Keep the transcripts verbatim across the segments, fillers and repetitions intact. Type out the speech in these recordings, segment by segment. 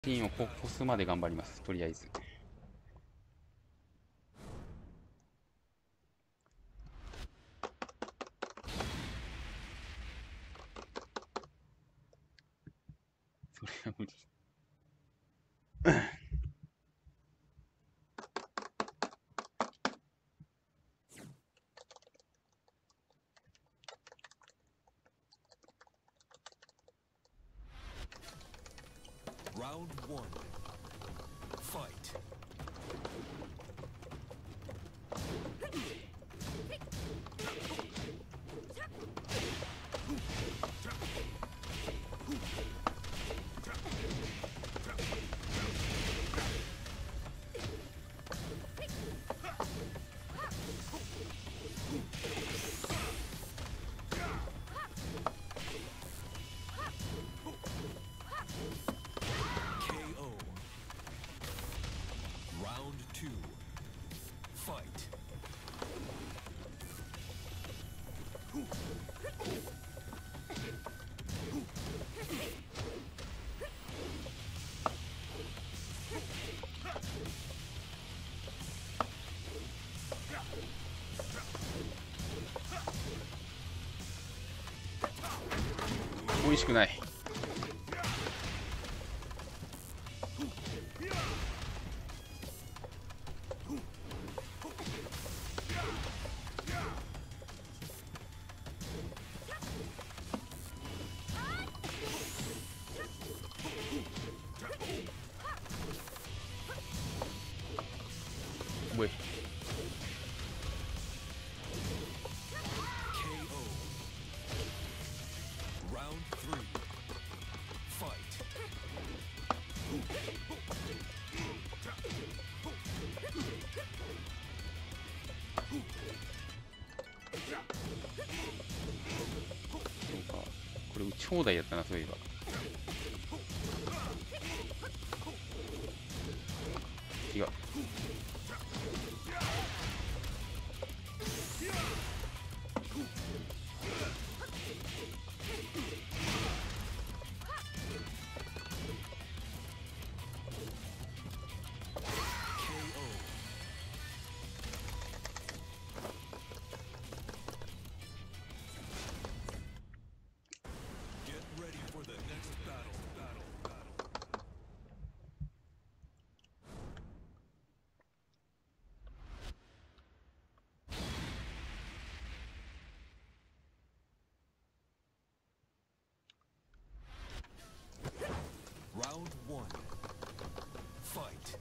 ピンをここすまで頑張ります、とりあえず。それは無理。 Round one. Fight. ケーオー Round two. Fight. 美味しくない。おい。 ケーオー Round three. Fight. そうか。これ打ち放題やったな、そういえば。違う。 Get ready for the next battle. Battle. Battle. Round one. Fight.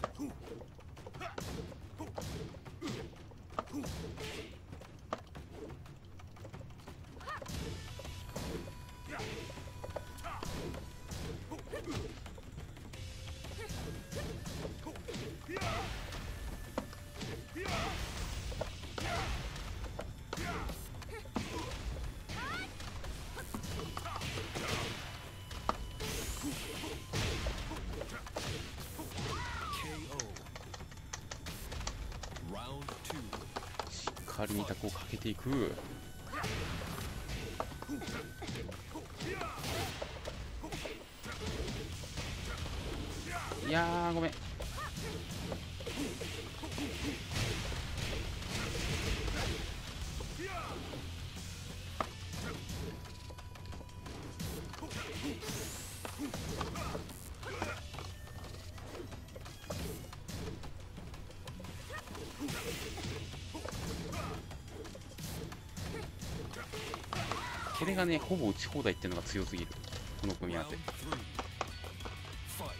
ケーオー Round two. しっかりにタコをかけていく。いやー、ごめん。これがね、ほぼ打ち放題っていうのが強すぎる。この組み合わ Round せ。 three. Fight.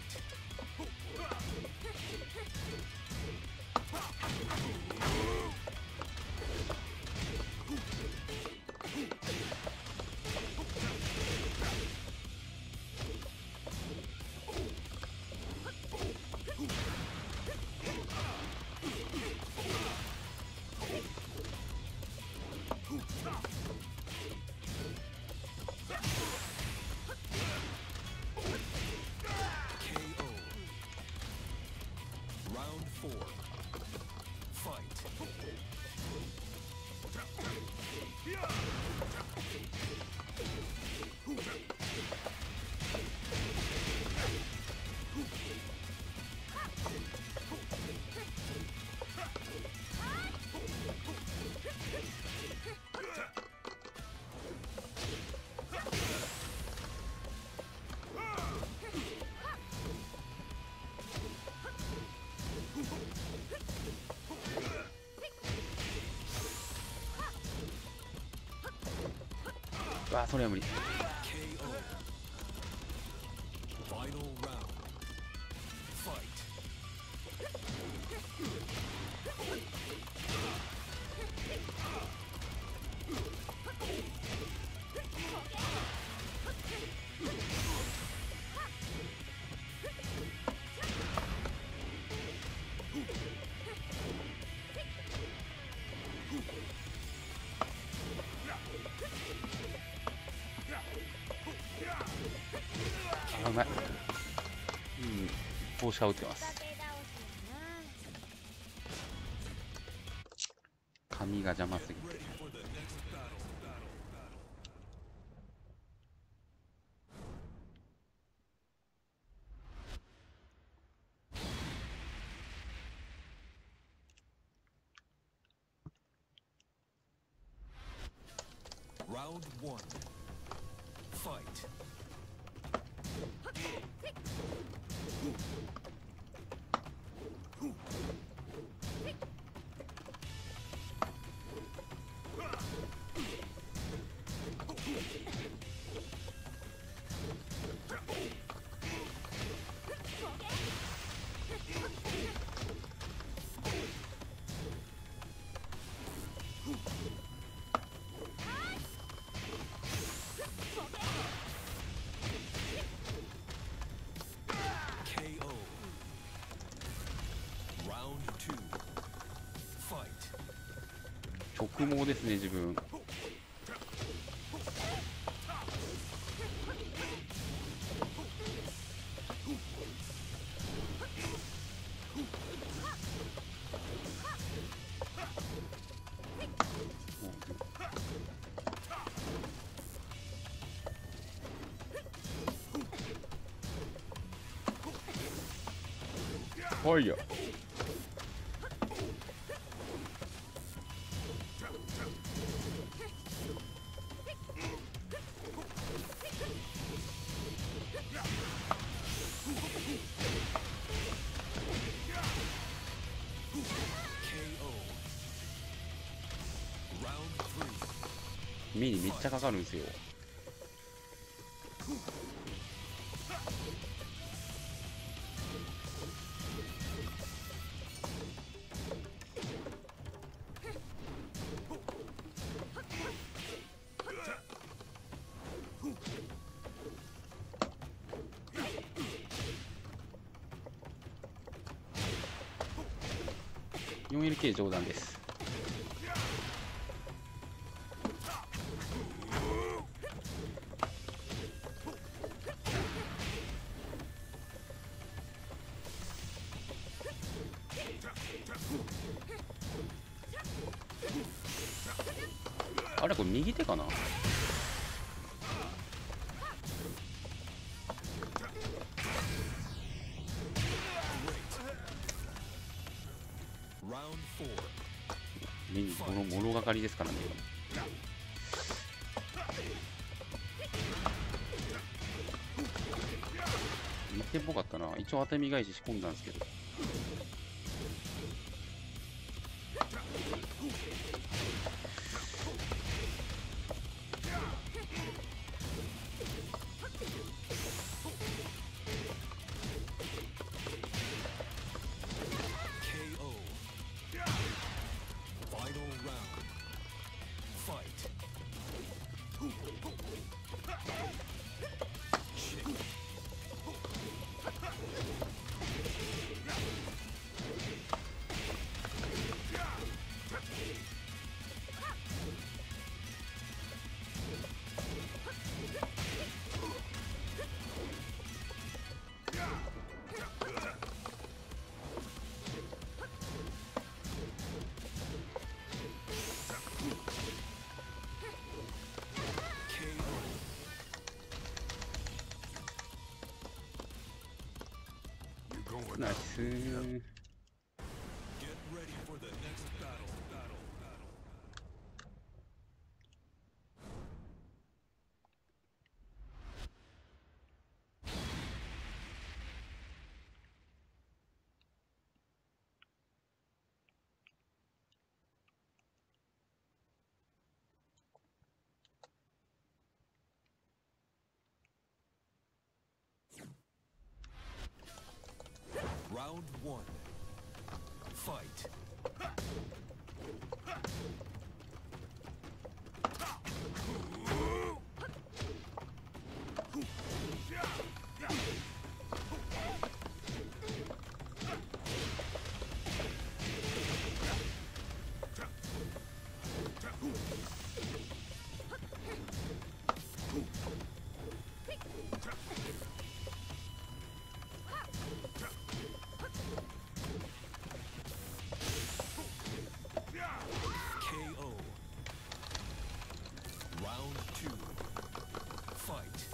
ケーオー Round four. Fight. ううわそれは無理。 K O. Final round. Fight. あうまい。うん帽子かぶってます。髪が邪魔すぎて。 Ready for the next battle. Battle. Battle. Round one. Fight. K O. Round two. Fight. 直毛ですね自分。おいよ。目にめっちゃかかるんですよ。よんエルケー 上段です。あれこれ右手かな。目に物物がかりですからね。右手っぽかったな。一応当て身返し仕込んだんですけど。ナイスー。 Round one. Fight. K O. Round two. Fight.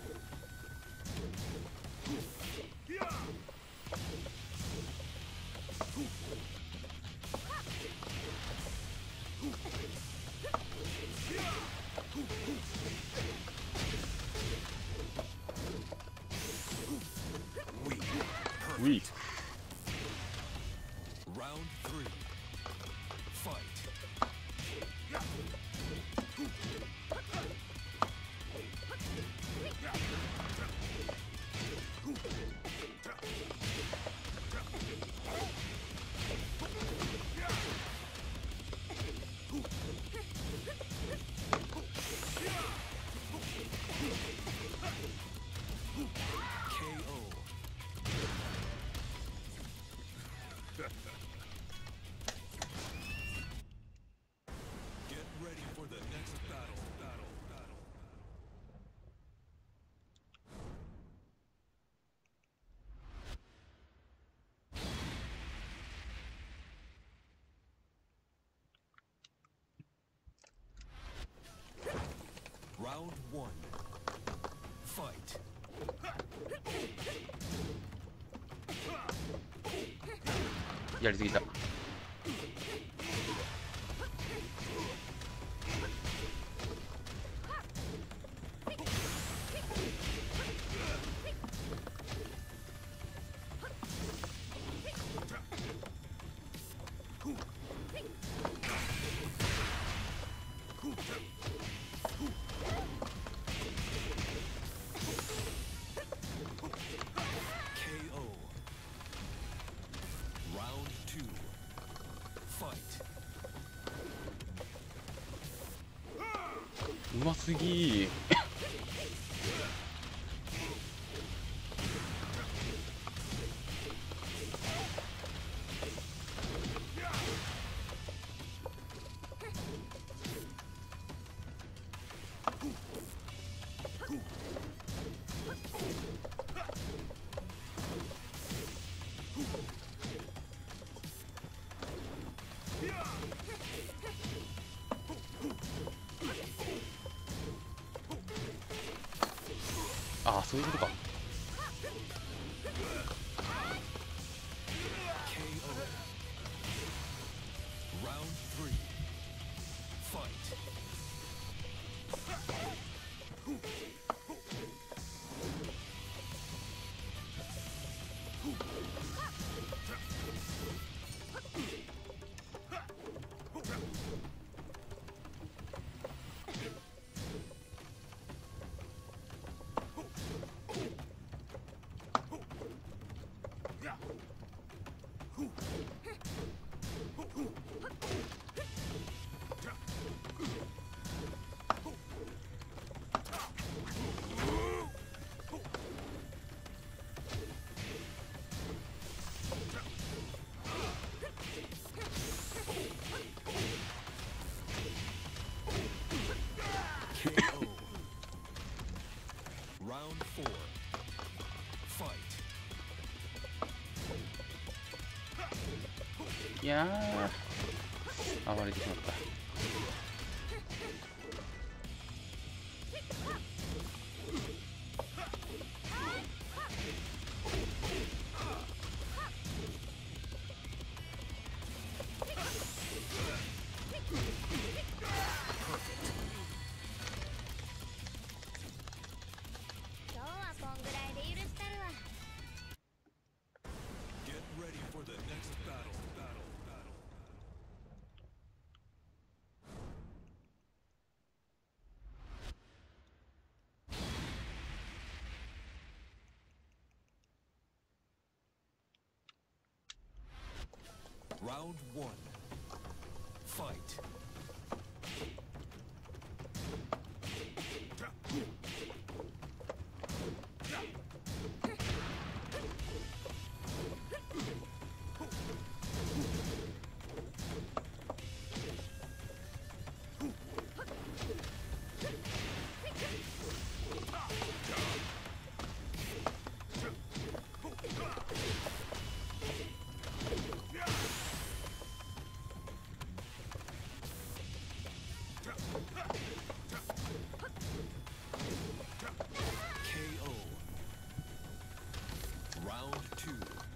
Weak. Weak. Round three. Fight. K O. Get ready for the next battle. Battle. Battle. Round one. Fight. やりすぎた。 K O. Round two. Fight. うますぎー。ああ、そういうことか。 K O. Round three. Fight. K O. Round four. Fight. いやー、暴れてしまった。 今日はこんぐらいで許したるわ。 Get ready for the next battle. Battle. Battle. Round one. Fight. K O. Round two.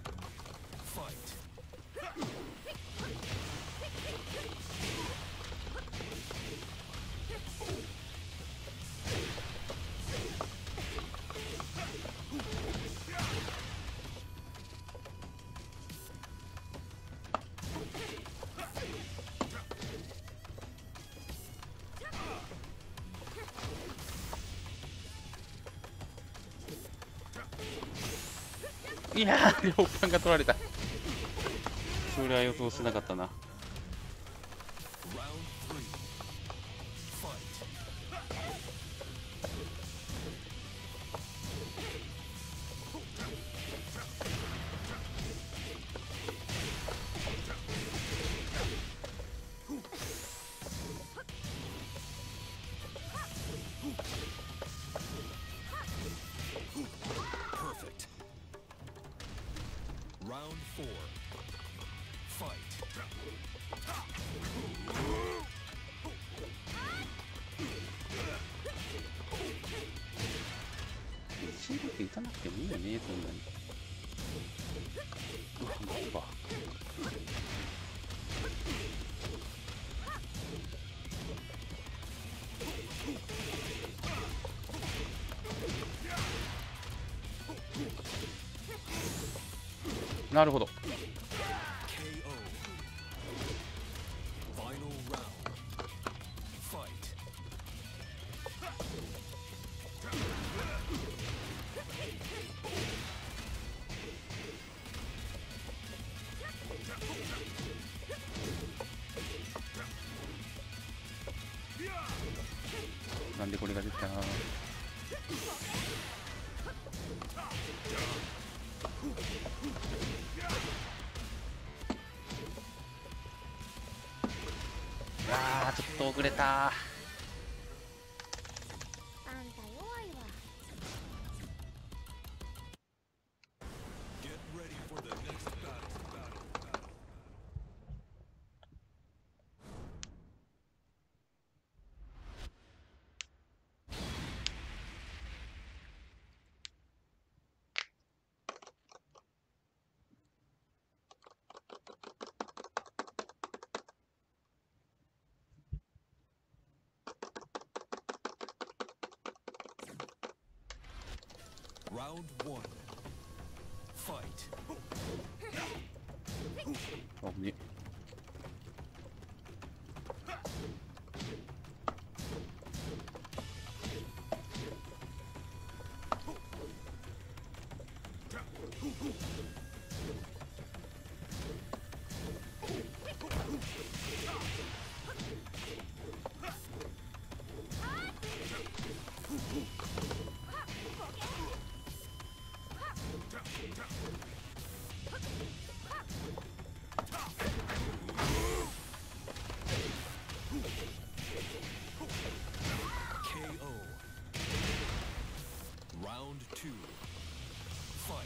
Fight. いやー、両パンが取られた。それは予想しなかったな。 Round three. Fight. Perfect. Round four. Fight. シールって打たなくてもいいよね、そんなに。うわ、マジか。なるほど。 K O. Final round. Fight. なんでこれが出た。あー、ちょっと遅れた。 あんた弱いわ。 Get ready for the next battle. Round one. Fight. あ、ね。 K O. Round two. Fight.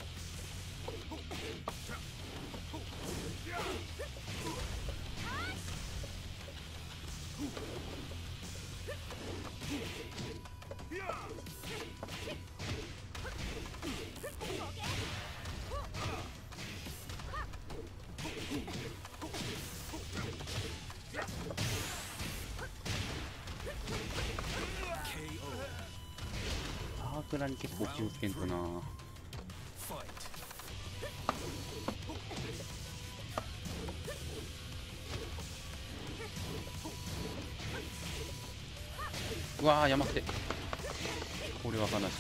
K O. パークラに結構気をつけんとな。 Fight. うわー、山手。これは悲しい。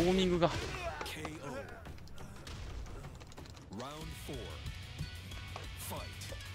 ーミングが K O. Round four. Fight.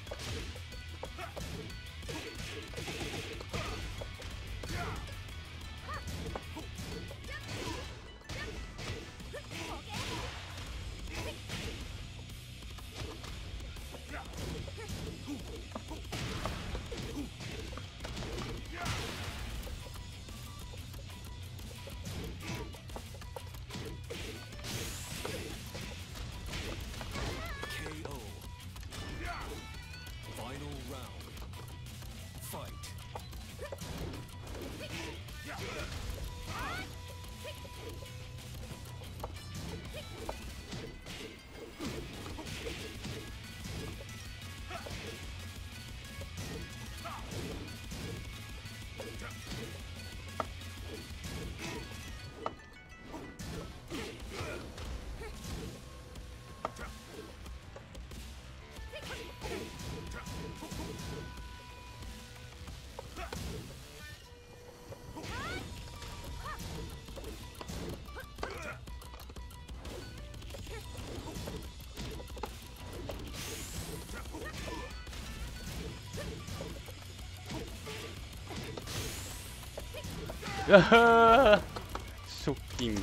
うわーショッキング。 あんた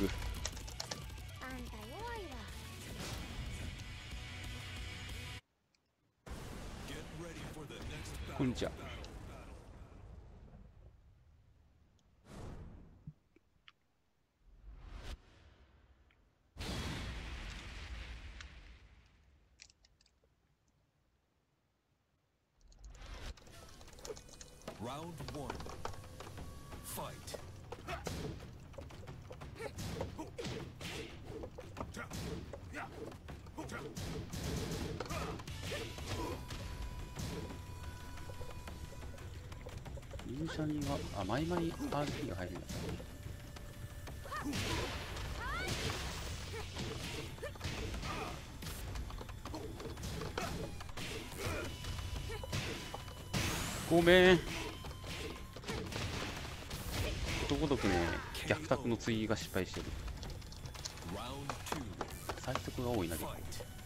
弱いわ。 こんにちは。 Round one. Fight. イニシャリが、あ、マイマイ アールピー が入るんだ。ごめん。ことごとくね、逆タクの追が失敗してる。最速が多いな、結構。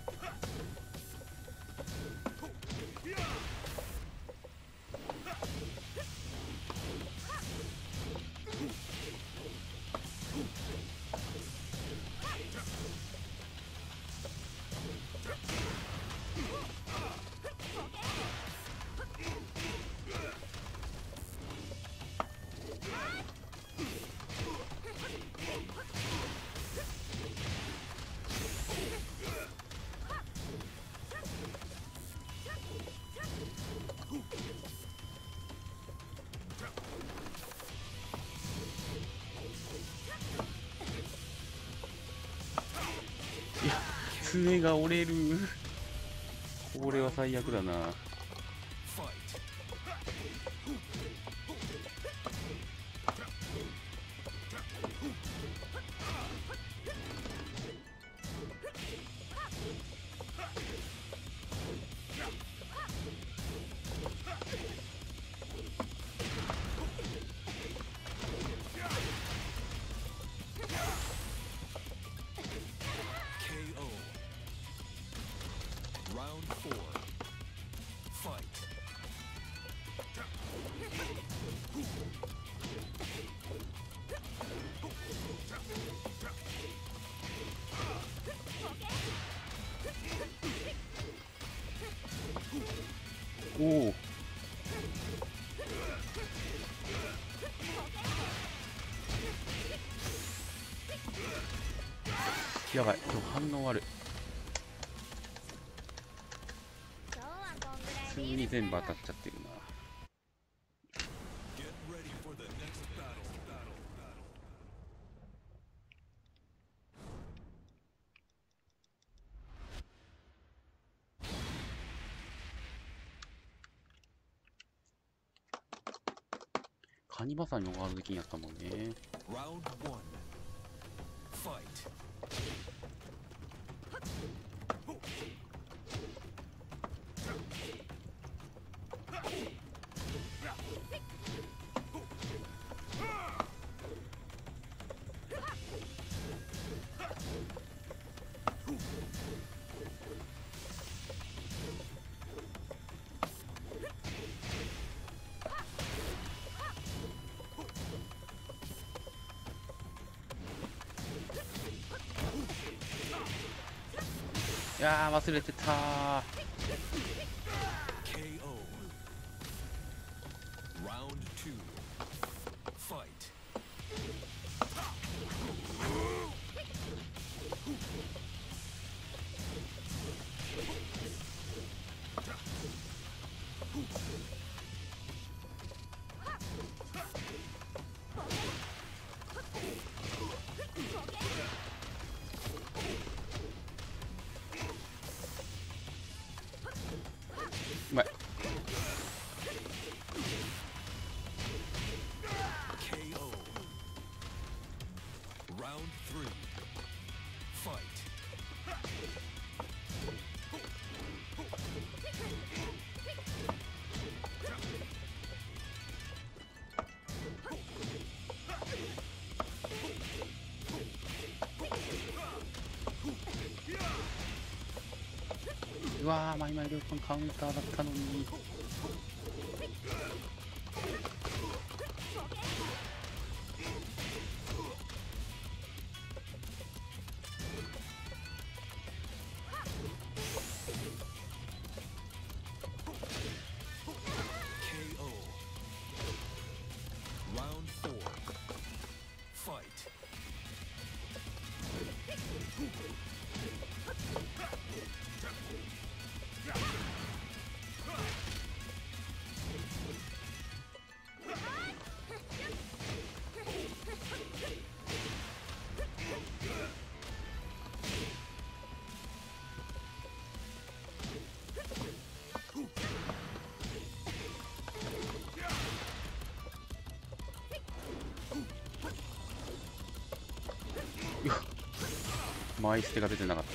爪が折れる。これは最悪だな。おお。やばい、今日反応悪い。 今日はこんぐらい普通で許に全部当したるわたっちゃってるな。カニバサミのワールドキンやったもんね。 Round one. Fight. こやー忘れてたー。 ケーオー. Round two. Fight. うまい。 ケーオー. Round three. Fight. うわーマイマイルーパンカウンターだったのに。 ケーオー. Round four. Fight. 前捨てが出てなかった。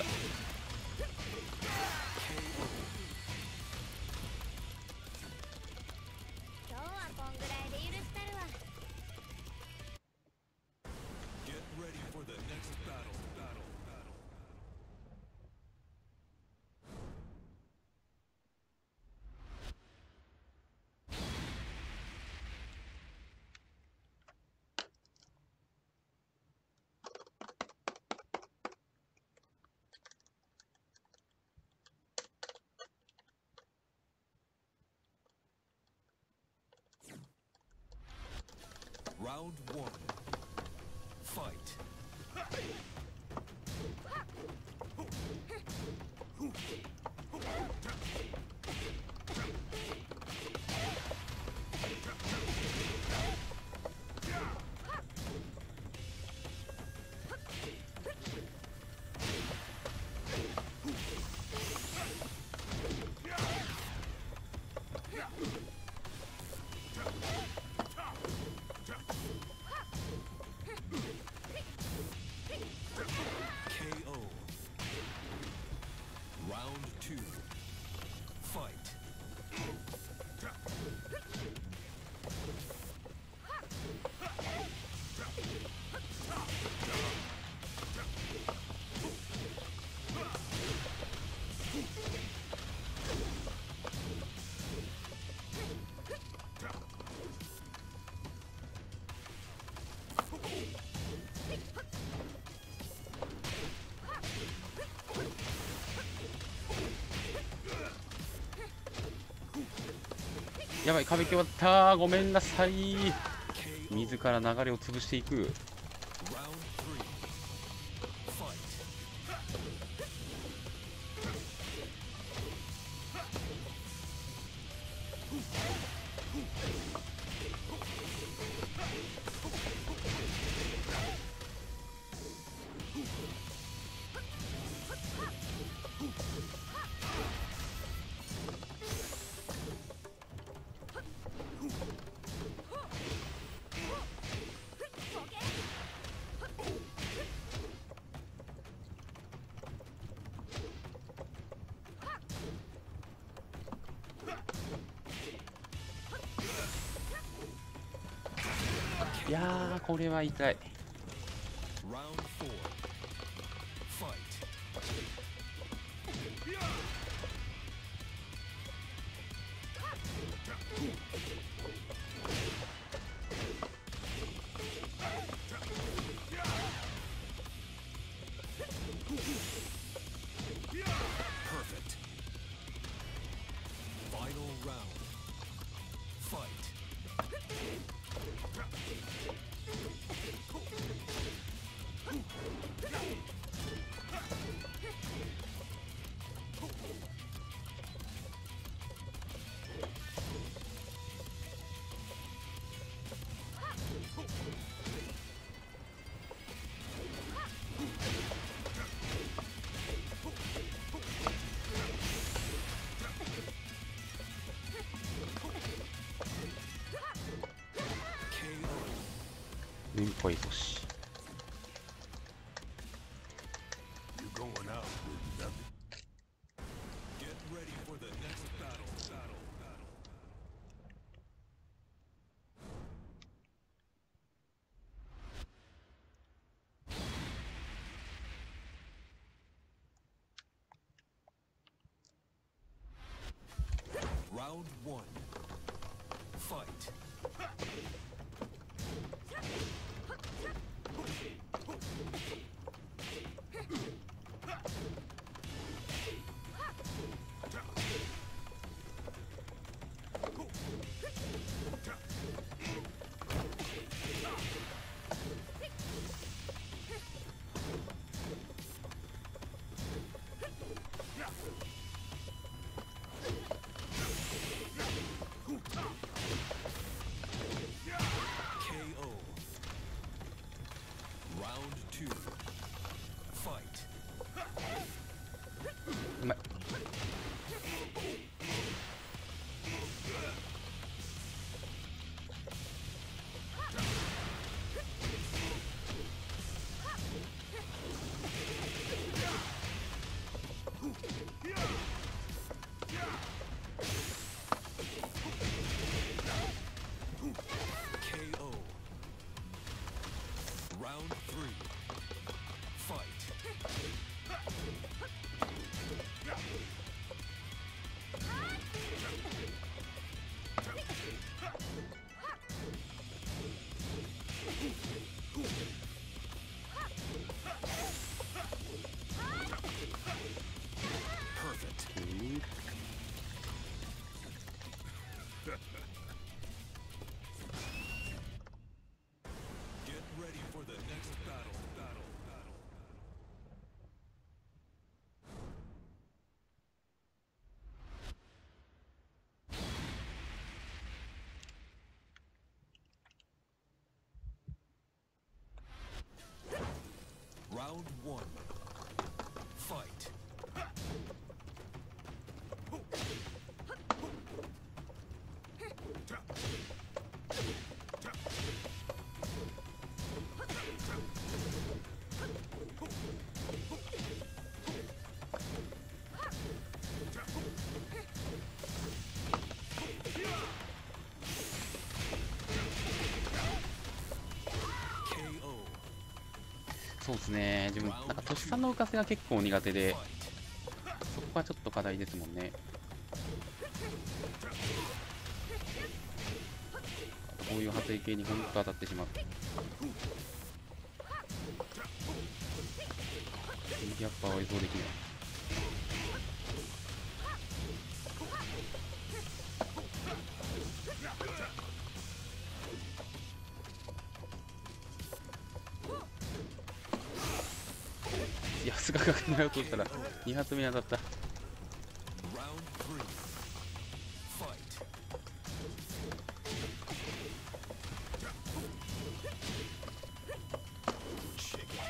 今日はこんぐらいで許したるわ。 Get ready for the next battle. Battle. Battle. Round one. Fight. ケーオー. Round two. Fight. やばい、壁決まったー。ごめんなさい。 ケーオー. 自ら流れを潰していく。 Round three. Fight. いやーこれは痛い。 Round four. Fight. 「 連敗阻止。 You're going out with nothing. Get ready for the next battle. Battle. Battle. Round one. Fight. K O. Round two. Fight. うまい。 K O. Round three. Fight. Perfect. うん Get ready for the next battle. Battle. Battle. Round one. Fight. K O. そうですね、自分なんかとっさの浮かせが結構苦手で、 Fight. そこはちょっと課題ですもんね。こういう派生系に本当当たってしまう。ギャッパーは予想できない。いや、菅が狙おうとしたらに発目に当たった。 Round three. Fight. Chicken.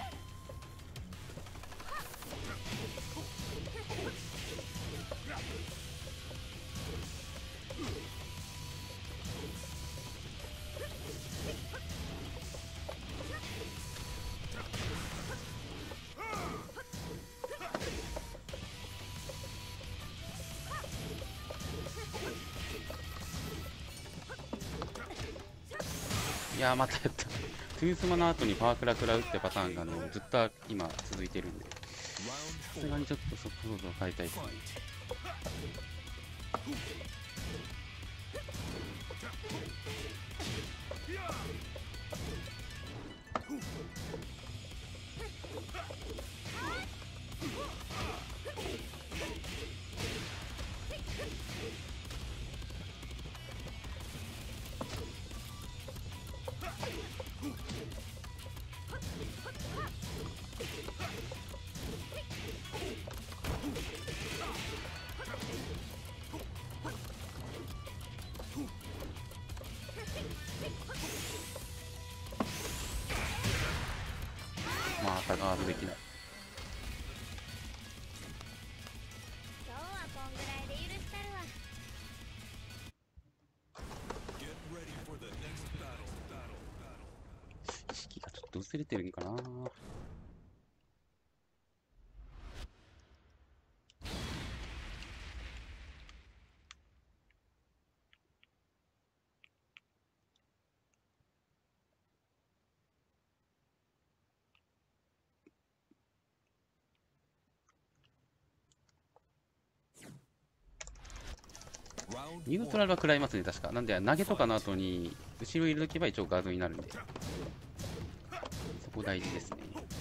いやー、またやった。トゥースマの後にパワークラクラ打ってパターンがあのずっと今続いてるんで、 Round さすが four. にちょっと速度を変えたいですね。 Fight. Who またガードできない。 今日はこんぐらいで許したるわ。 Get ready for the next battle. Battle. Battle. と薄れてるんかな。ニュートラルは食らいますね、確か。なんで、投げとかの後に、後ろ入れとけば一応ガードになるんで。そこ大事ですね。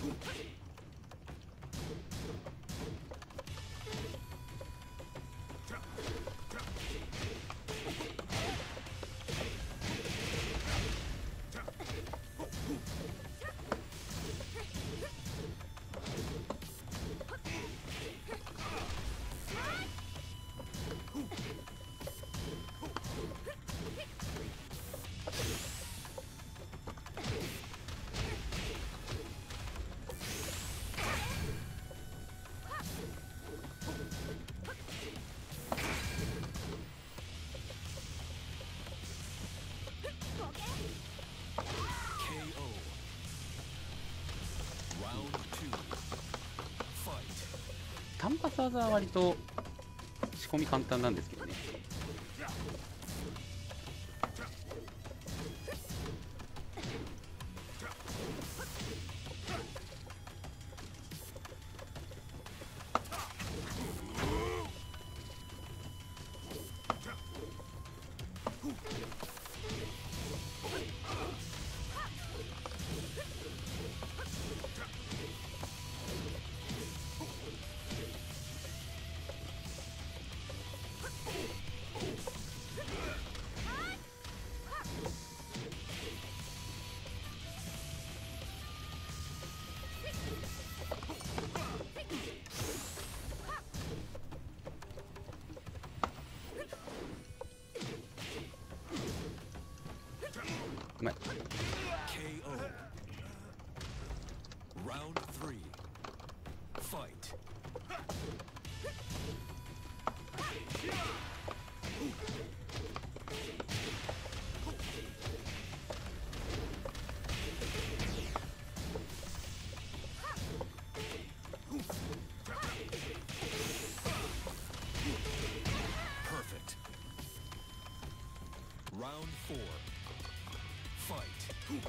単発技は割と仕込み簡単なんですけどね。うまい。 Round four. Fight.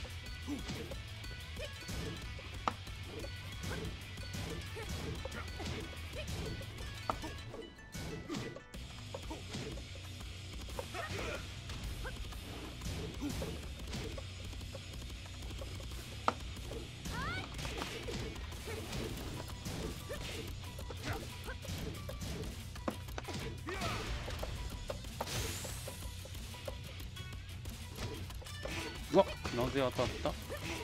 うわ、なぜ当たった？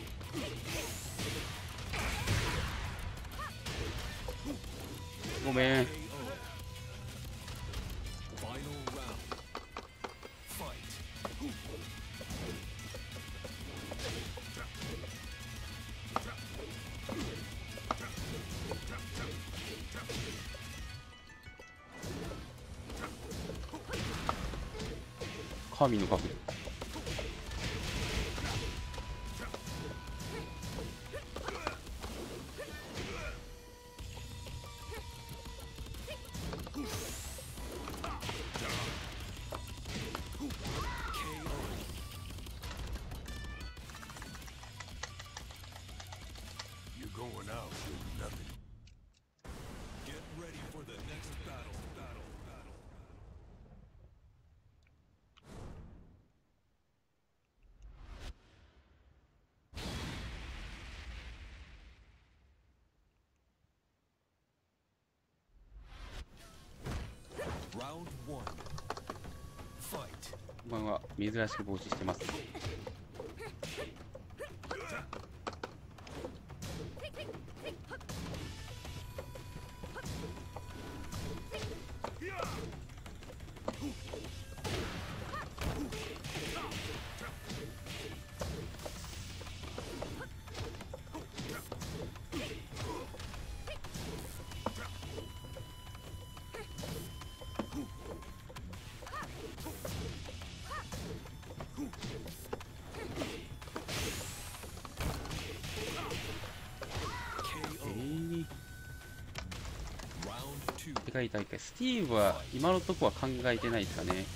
ごめん。神の角度。 Going out with nothing. Get ready for the next battle. Battle. Battle. Round one. Fight. こんばんは。珍しく帽子してます。 世界大会、スティーブは今のとこは考えてないですかね。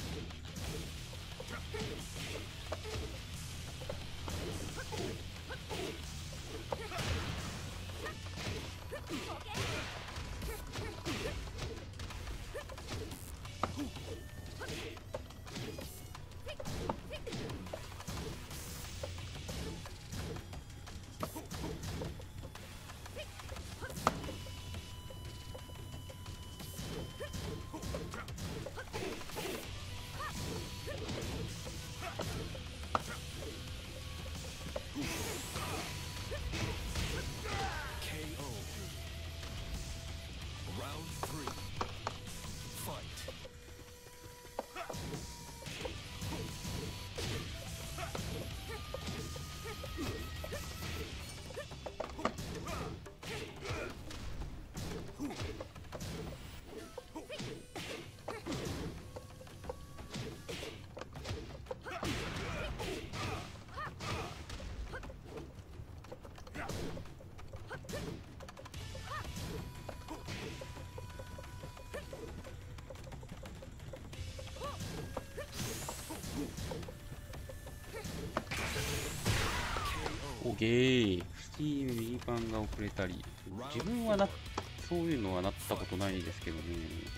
おゲー、スティーブ右パンが遅れたり、自分はなそういうのはなったことないですけどね。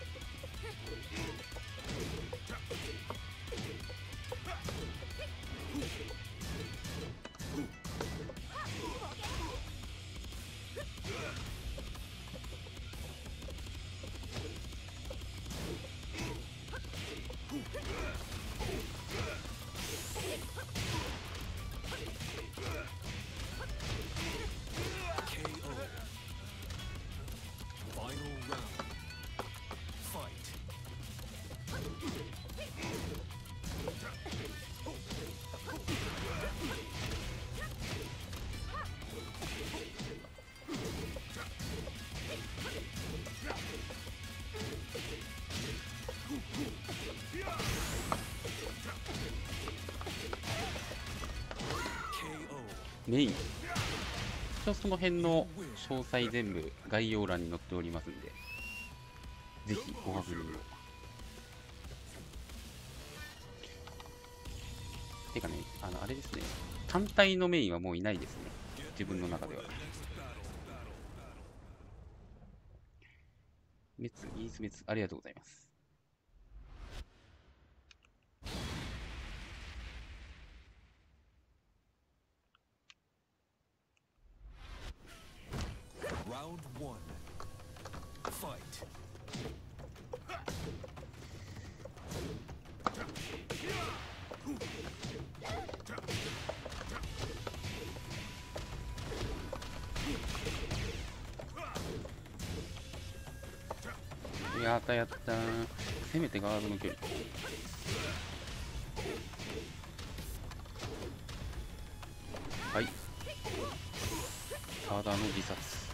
メイン、一応その辺の詳細全部概要欄に載っておりますんで、ぜひご確認を。てかね、あの、あれですね、単体のメインはもういないですね、自分の中では。滅、イース滅、ありがとうございます。 Round one. Fight. やったやったー。せめてガードの距離。はい。ただの自殺。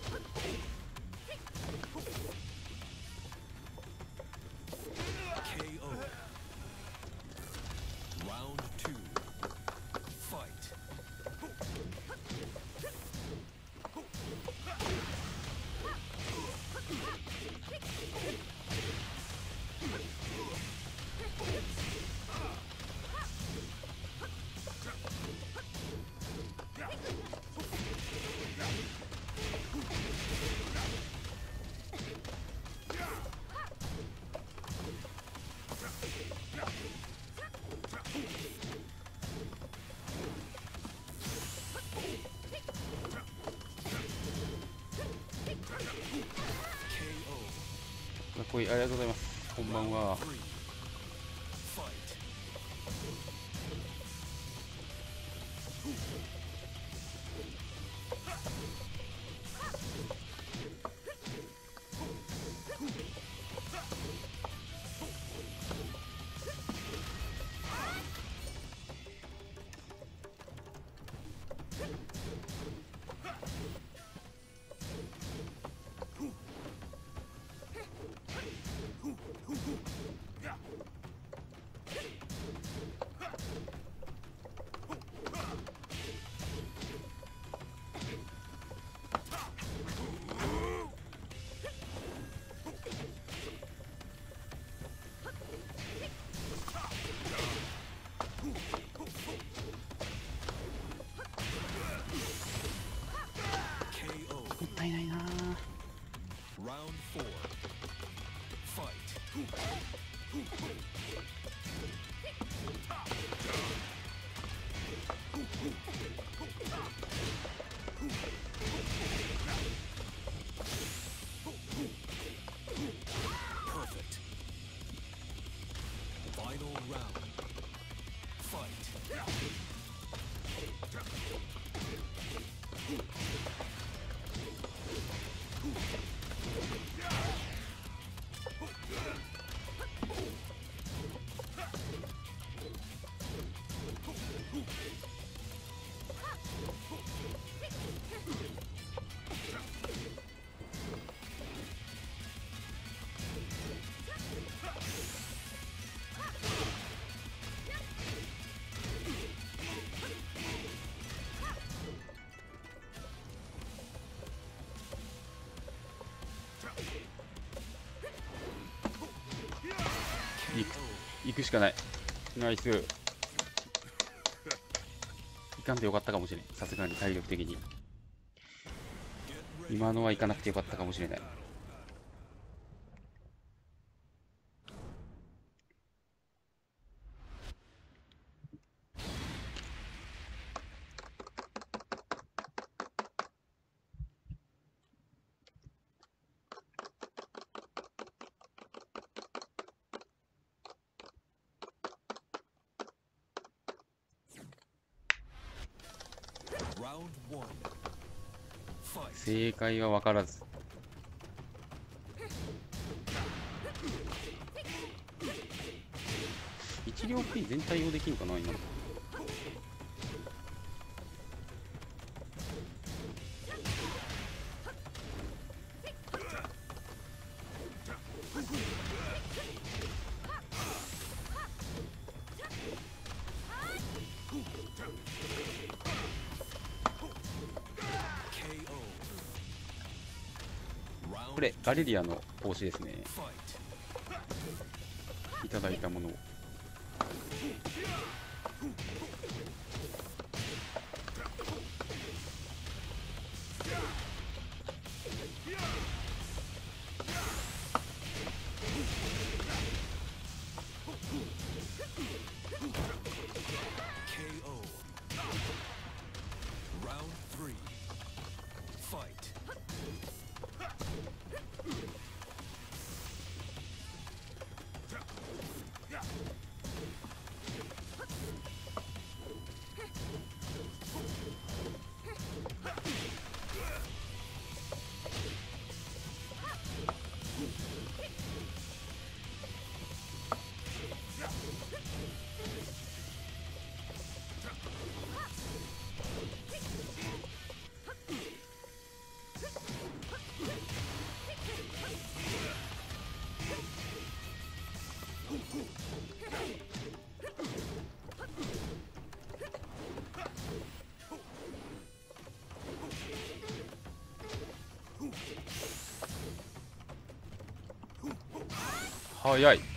かっこいい、ありがとうございます。こんばんは。 ったいないな。 Round four. Fight. Perfect. Final round. Fight. 行く行くしかない。ナイス。いかんでよかったかもしれん。さすがに体力的に今のは行かなくてよかったかもしれない。 Round one. Fight. 正解は分からず。一両 P 全体用できるかな今の。これガレリアの帽子ですね。いただいたものを。早い。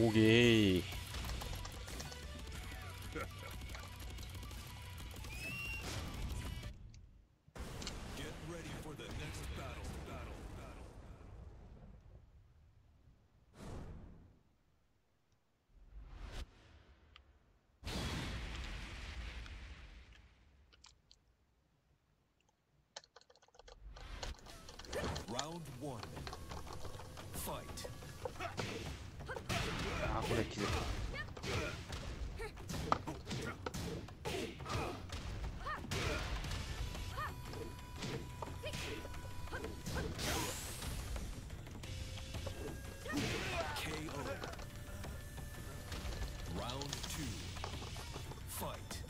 おげー。 Get ready for the next battle. Battle. Battle. Round one. Fight. あーこれ気づいた。 K O. Round two. Fight.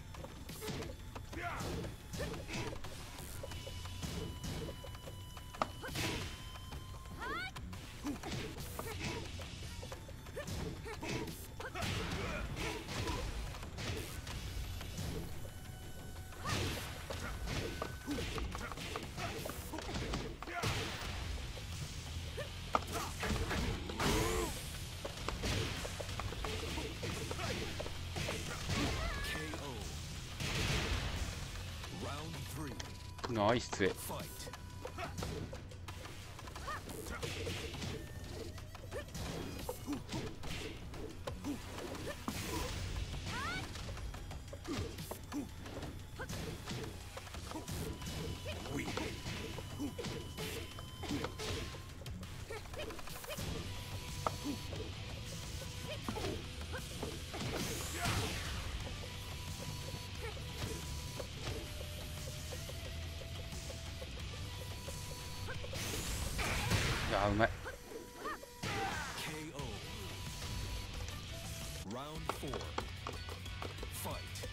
ナイス。 Fight. いやーうまい。 K O. Round four. Fight.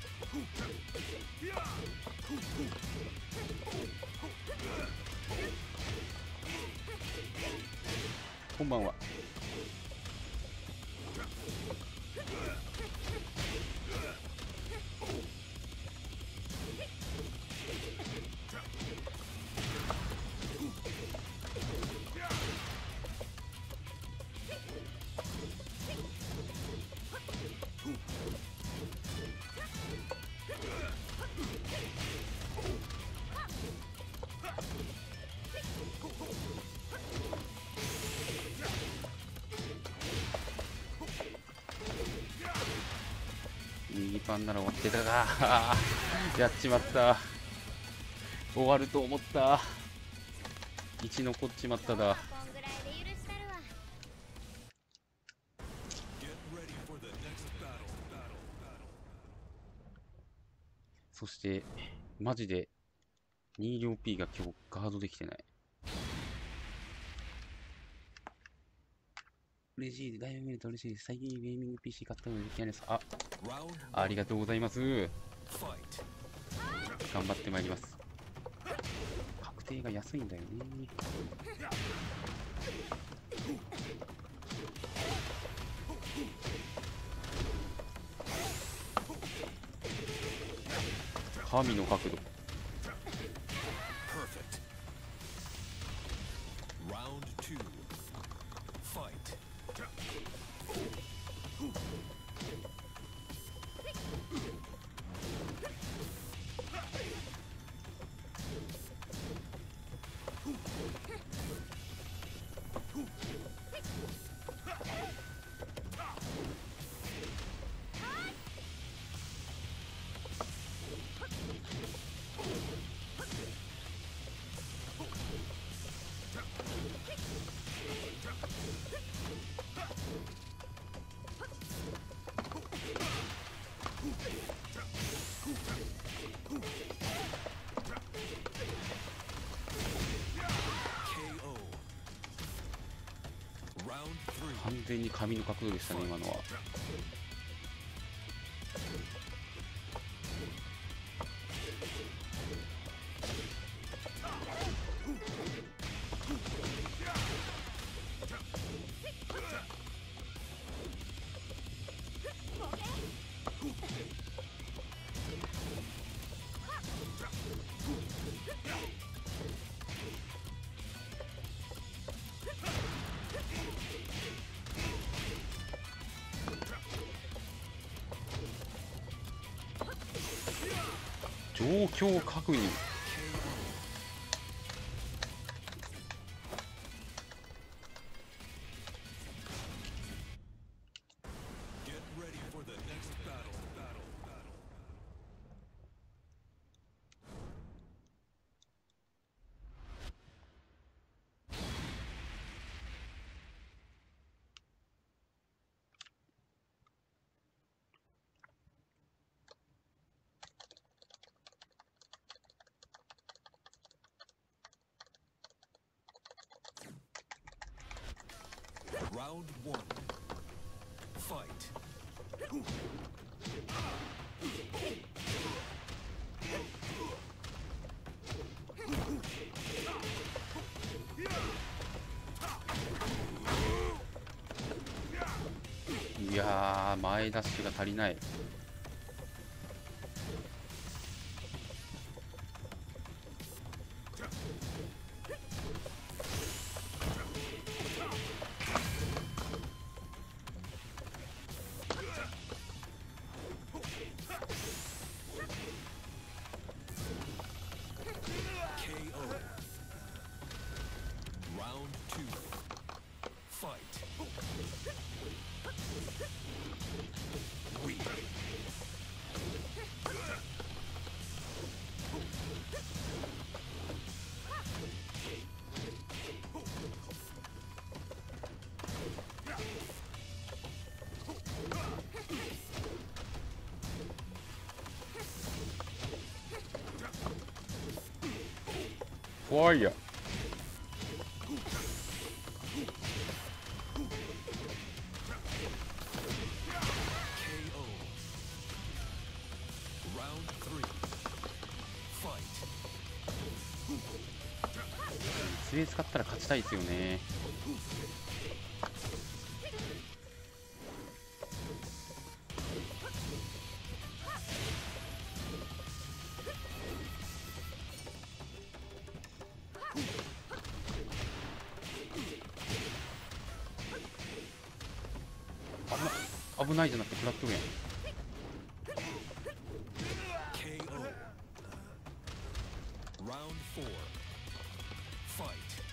こんばんは。 右パンなら終わってたがやっちまった。終わると思った。いち残っちまっただ。 こんぐらいで許したるわ。 Get ready for the next battle. Battle. Battle. そしてマジでに両 P が今日ガードできてない。嬉しい。だいぶ見ると嬉しいです。最近ゲーミング ピーシー 買ったのでできないです。あ、 Round ありがとうございます。 fight. 頑張ってまいります。確定が安いんだよね。神の角度。 Perfect. Round two. Fight. 完全に神の角度でしたね、今のは。 状況確認。 Get ready for the next battle. Battle. Battle. Round one. Fight. いやー、前ダッシュが足りない。 ケーオー. Round two. Fight. We. 怖いや。 ケーオー. Round three. Fight. 杖使ったら勝ちたいですよね。危ない危ないじゃなくて食らっとるやん。 ケーオー. Round four. Fight.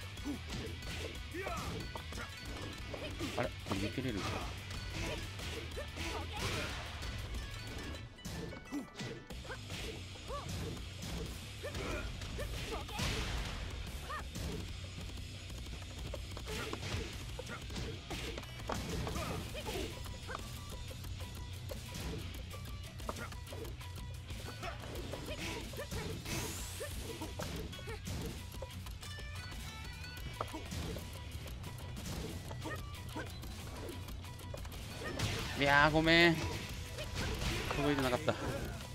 あれこれ抜けれるんか。いやーごめん、届いてなかった。